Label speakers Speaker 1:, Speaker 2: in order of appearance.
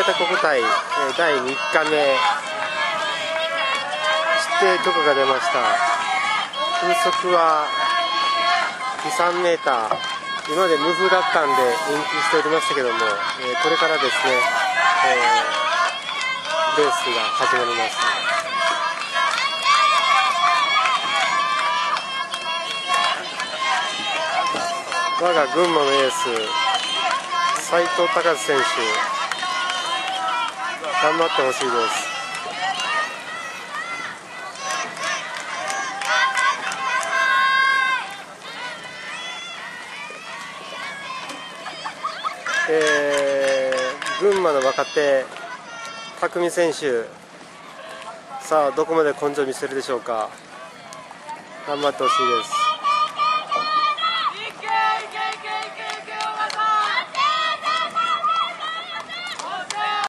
Speaker 1: 潟国体、第3日目、指定許可が出ました。風速は2、3メーター、今まで無風だったんで延期しておりましたけども、これからですね、レースが始まります。我が群馬のエース斉藤隆選手、頑張ってほしいです。群馬の若手匠選手、さあどこまで根性を見せるでしょうか。頑張ってほしいです。